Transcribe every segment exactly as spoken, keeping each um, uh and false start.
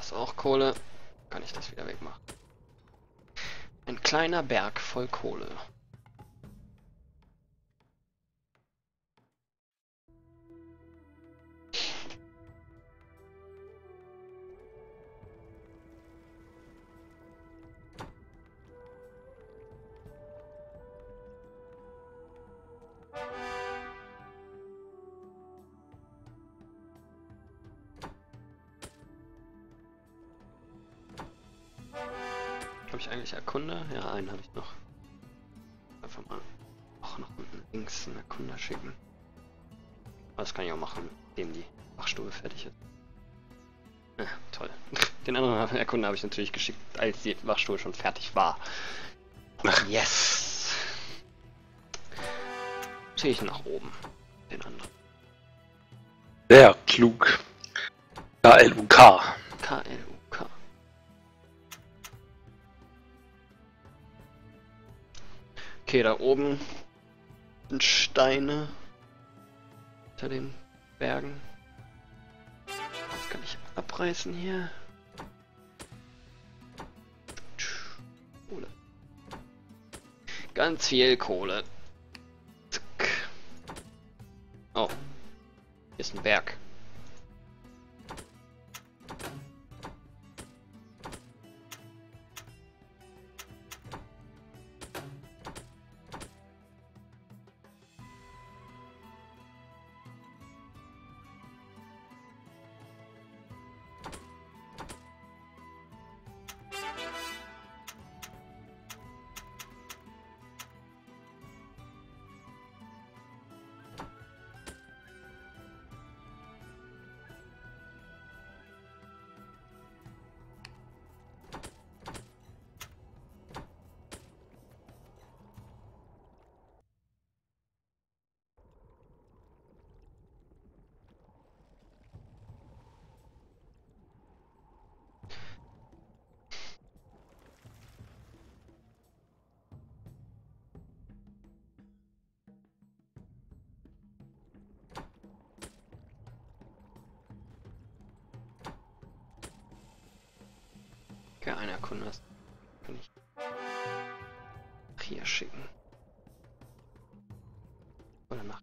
ist auch Kohle. Kann ich das wieder wegmachen. Ein kleiner Berg voll Kohle. Habe ich eigentlich Erkunder? Ja, einen habe ich noch. Einfach mal auch noch unten links einen Erkunder schicken. Aber das kann ich auch machen, nachdem die Wachstube fertig ist. Ja, toll. Den anderen Erkunder habe ich natürlich geschickt, als die Wachstube schon fertig war. Yes! Ziehe ich nach oben. Den anderen. Sehr klug. K L U K. K L U K. Okay, da oben sind Steine hinter den Bergen. Das kann ich abreißen hier. Kohle. Ganz viel Kohle. Zack. Oh. Hier ist ein Berg. Okay, einer Kunde ist. Kann ich nach hier schicken. Oder nach.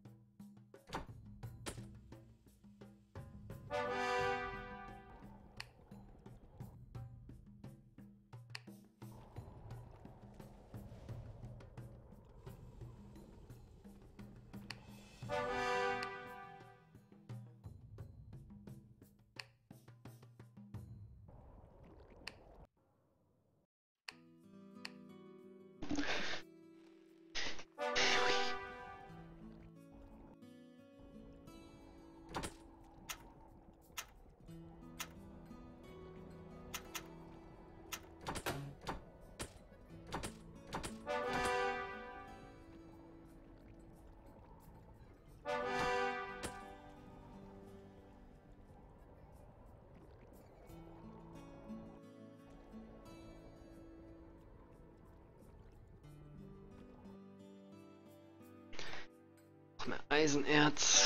Noch mehr Eisenerz.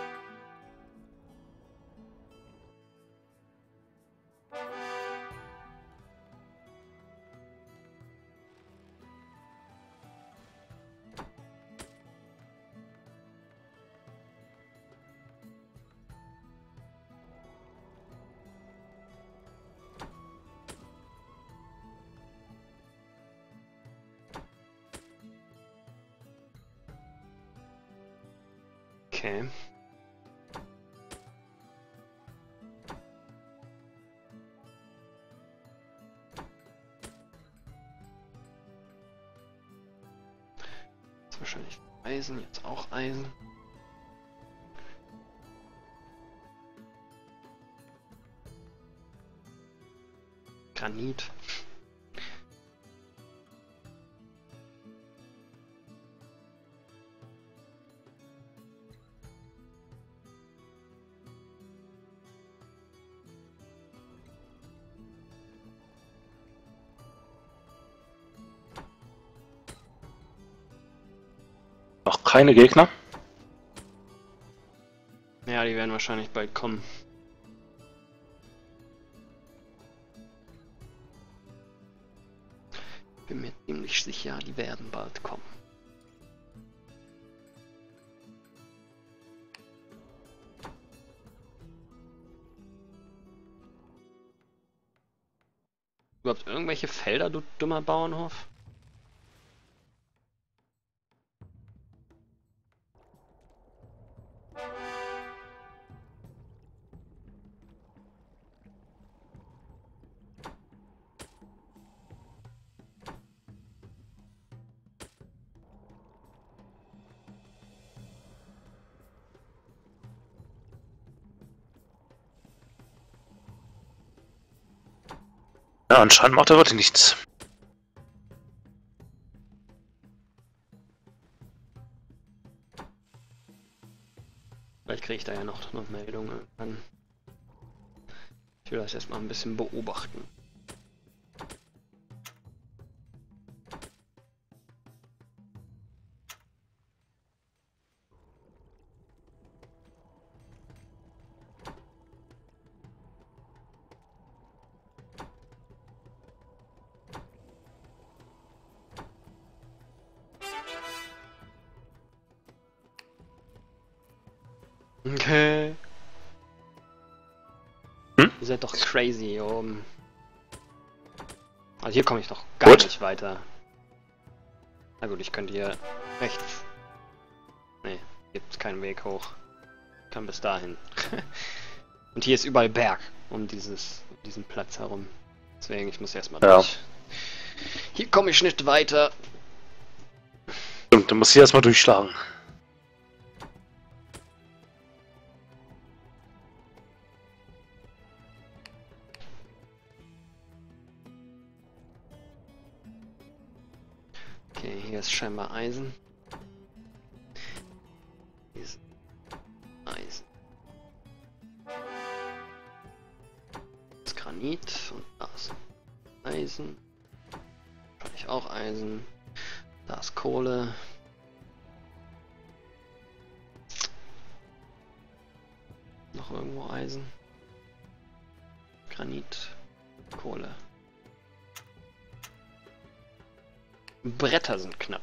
Okay. Das ist wahrscheinlich Eisen, jetzt auch Eisen. Granit. Noch keine Gegner? Ja, die werden wahrscheinlich bald kommen. Bin mir ziemlich sicher, die werden bald kommen. Überhaupt irgendwelche Felder, du dummer Bauernhof? Ja, anscheinend macht er heute nichts. Vielleicht kriege ich da ja noch eine Meldung irgendwann. Ich will das erstmal ein bisschen beobachten. Okay. Hm? Ihr seid doch crazy hier oben. Also hier komme ich doch gar Gut. nicht weiter. Na gut, ich könnte hier rechts. Nee, gibt keinen Weg hoch. Ich kann bis dahin. Und hier ist überall Berg um dieses um diesen Platz herum. Deswegen, ich muss erstmal Ja. durch. Hier komme ich nicht weiter. Stimmt, du musst hier erstmal durchschlagen. Okay, hier ist scheinbar Eisen. Hier ist Eisen. Das ist Granit und da ist Eisen. Wahrscheinlich auch Eisen. Da ist Kohle. Noch irgendwo Eisen. Granit. Kohle. Bretter sind knapp.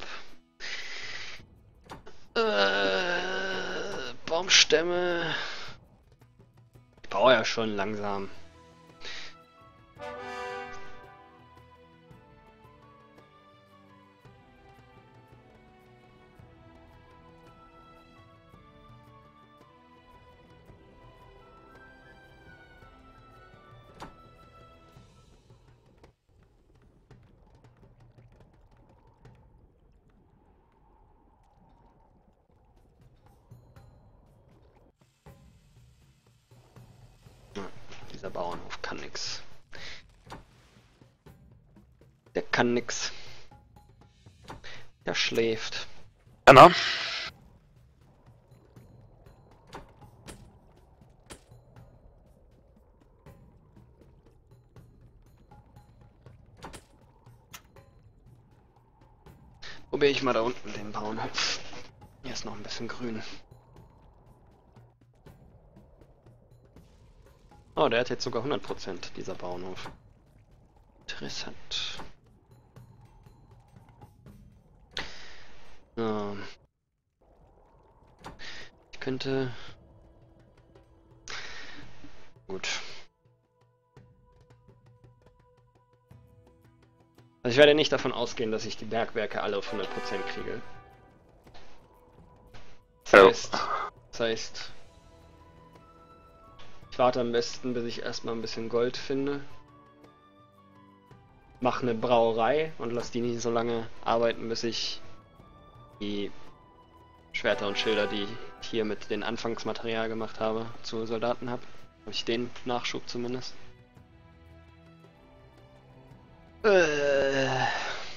Äh, Baumstämme. Ich baue ja schon langsam. Dieser Bauernhof kann nix. Der kann nix. Der schläft. Anna? Probiere ich mal da unten den Bauernhof. Hier ist noch ein bisschen grün. Oh, der hat jetzt sogar hundert Prozent, dieser Bauernhof. Interessant. Ähm. Ich könnte... Gut. Also ich werde nicht davon ausgehen, dass ich die Bergwerke alle auf hundert Prozent kriege. Das Ja. heißt, das heißt, ich warte am besten, bis ich erstmal ein bisschen Gold finde. Mache eine Brauerei und lasse die nicht so lange arbeiten, bis ich die Schwerter und Schilder, die ich hier mit dem Anfangsmaterial gemacht habe, zu Soldaten habe. Habe ich den Nachschub zumindest. Äh.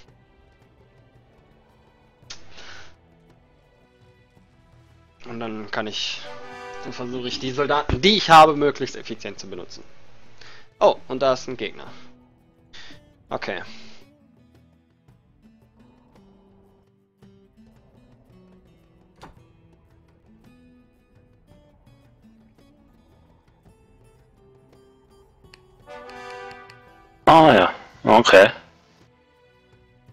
Und dann kann ich, dann versuche ich die Soldaten, die ich habe, möglichst effizient zu benutzen. Oh, und da ist ein Gegner. Okay. Ah ja, okay.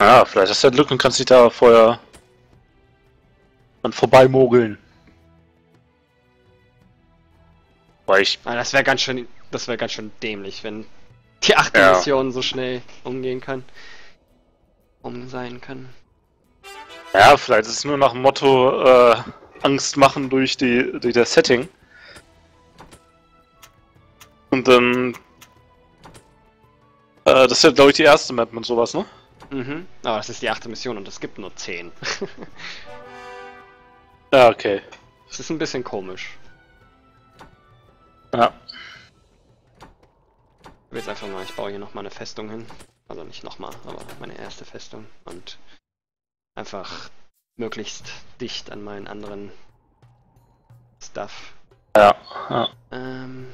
Ja, vielleicht hast du ja Glück und kannst dich da vorher dann vorbeimogeln. Weil ich. Aber das wäre ganz schön, das wäre ganz schön dämlich, wenn die achte Ja. Mission so schnell umgehen kann. Um sein kann. Ja, vielleicht ist es nur nach dem Motto äh, Angst machen durch die durch das Setting. Und dann. Äh, das ist ja, glaube ich, die erste Map und sowas, ne? Mhm. Aber das ist die achte Mission und es gibt nur zehn. Ja, okay. Das ist ein bisschen komisch. Ja. Ich will jetzt einfach mal, ich baue hier nochmal eine Festung hin. Also nicht nochmal, aber meine erste Festung. Und einfach möglichst dicht an meinen anderen Stuff. Ja. Ja. Ähm.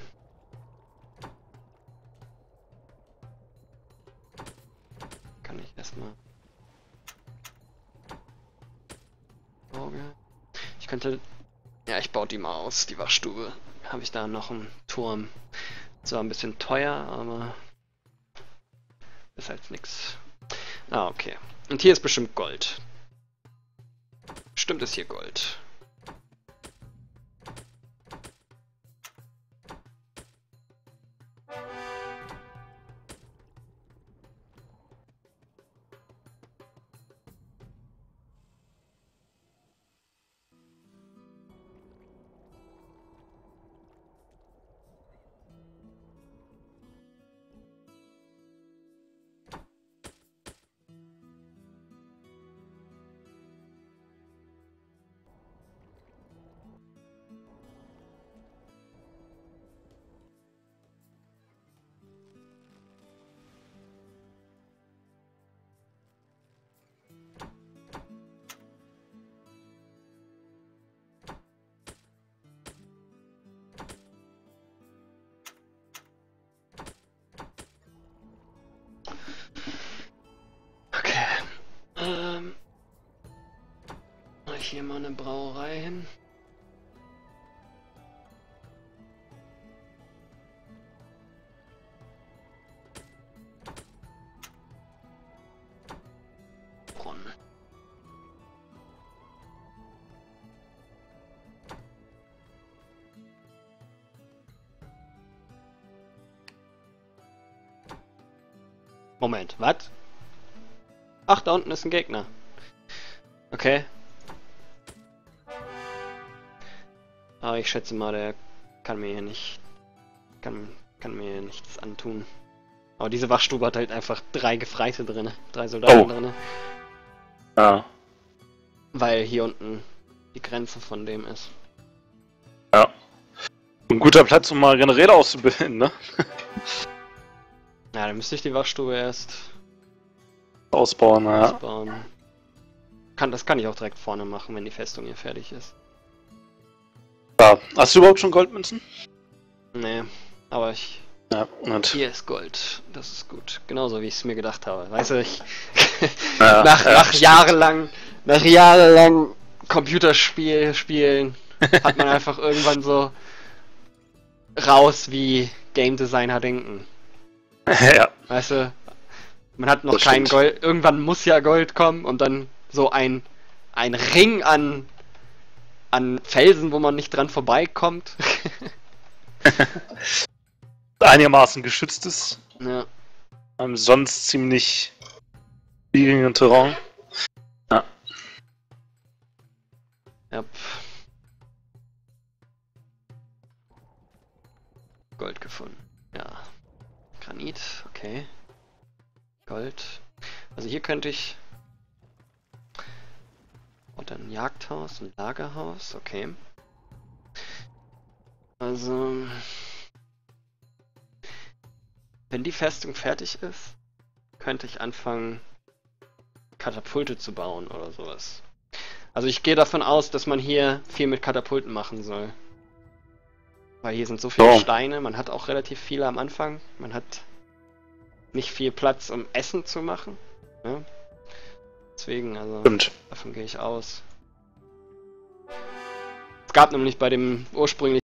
Kann ich erstmal. Ich könnte. Ja, ich baue die mal aus, die Wachstube. Habe ich da noch einen Turm. Zwar ein bisschen teuer, aber ist halt nix. Ah, okay. Und hier ist bestimmt Gold. Bestimmt ist hier Gold. Okay. Ähm. Mach ich hier mal eine Brauerei hin. Brunnen. Moment, was? Ach, da unten ist ein Gegner. Okay. Aber ich schätze mal, der kann mir hier nicht... Kann, kann mir hier nichts antun. Aber diese Wachstube hat halt einfach drei Gefreite drin. Drei Soldaten Oh. drin. Ja. Weil hier unten die Grenze von dem ist. Ja. Ein guter Platz, um mal Generäle auszubilden, ne? Ja, dann müsste ich die Wachstube erst Ausbauen, ja. ausbauen. Kann, das kann ich auch direkt vorne machen, wenn die Festung hier fertig ist. Ja. Hast du überhaupt schon Goldmünzen? Nee, aber ich... Ja, und. Hier ist Gold. Das ist gut. Genauso wie ich es mir gedacht habe. Weißt du, ich... Ja, nach, ja, nach stimmt. jahrelang... Nach jahrelang Computerspiel spielen hat man einfach irgendwann so raus, wie Game Designer denken. Ja. Weißt du, man hat noch Das kein stimmt. Gold, irgendwann muss ja Gold kommen und dann so ein, ein Ring an, an Felsen, wo man nicht dran vorbeikommt. Einigermaßen geschützt ist. Ja, Ähm, sonst ziemlich schwierigen Terrain. Ja. ja. Gold gefunden. Ja. Granit, okay. Gold. Also hier könnte ich... Und ein Jagdhaus, ein Lagerhaus, okay. Also... Wenn die Festung fertig ist, könnte ich anfangen, Katapulte zu bauen oder sowas. Also ich gehe davon aus, dass man hier viel mit Katapulten machen soll. Weil hier sind so viele Oh. Steine, man hat auch relativ viele am Anfang. Man hat nicht viel Platz, um Essen zu machen. Ja? Deswegen, also Stimmt. davon gehe ich aus. Es gab nämlich bei dem ursprünglichen